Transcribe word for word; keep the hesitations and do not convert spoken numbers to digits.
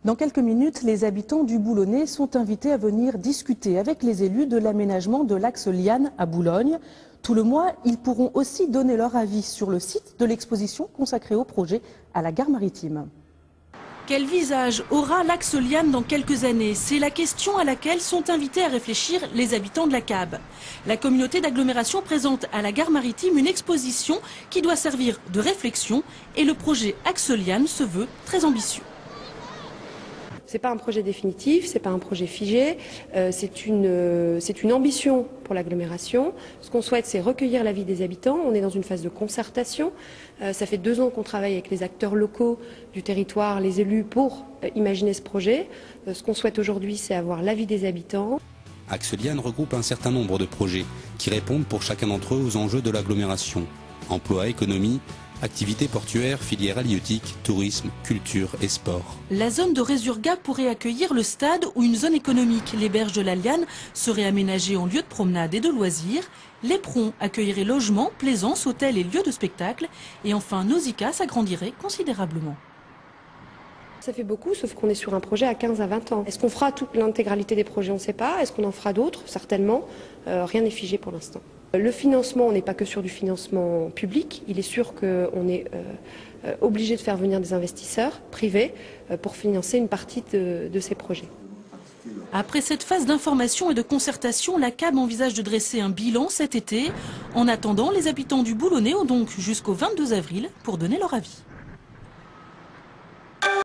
Dans quelques minutes, les habitants du Boulonnais sont invités à venir discuter avec les élus de l'aménagement de l'axe Liane à Boulogne. Tout le mois, ils pourront aussi donner leur avis sur le site de l'exposition consacrée au projet à la gare maritime. Quel visage aura l'axe Liane dans quelques années? C'est la question à laquelle sont invités à réfléchir les habitants de la Cabe. La communauté d'agglomération présente à la gare maritime une exposition qui doit servir de réflexion et le projet axe Liane se veut très ambitieux. Ce n'est pas un projet définitif, ce n'est pas un projet figé, euh, c'est une, euh, c'est une ambition pour l'agglomération. Ce qu'on souhaite, c'est recueillir l'avis des habitants. On est dans une phase de concertation. Euh, ça fait deux ans qu'on travaille avec les acteurs locaux du territoire, les élus, pour euh, imaginer ce projet. Euh, ce qu'on souhaite aujourd'hui, c'est avoir l'avis des habitants. Axe Liane regroupe un certain nombre de projets qui répondent pour chacun d'entre eux aux enjeux de l'agglomération. Emploi, économie, activités portuaires, filières halieutiques, tourisme, culture et sport. La zone de Résurga pourrait accueillir le stade ou une zone économique. Les berges de la Liane seraient aménagées en lieux de promenade et de loisirs. L'éperon accueillerait logements, plaisances, hôtels et lieux de spectacle. Et enfin, Nausicaa s'agrandirait considérablement. Ça fait beaucoup, sauf qu'on est sur un projet à quinze à vingt ans. Est-ce qu'on fera toute l'intégralité des projets? On ne sait pas. Est-ce qu'on en fera d'autres? Certainement. Euh, rien n'est figé pour l'instant. Le financement, on n'est pas que sur du financement public. Il est sûr qu'on est euh, obligé de faire venir des investisseurs privés euh, pour financer une partie de, de ces projets. Après cette phase d'information et de concertation, la Cabe envisage de dresser un bilan cet été. En attendant, les habitants du Boulonnais ont donc jusqu'au vingt-deux avril pour donner leur avis.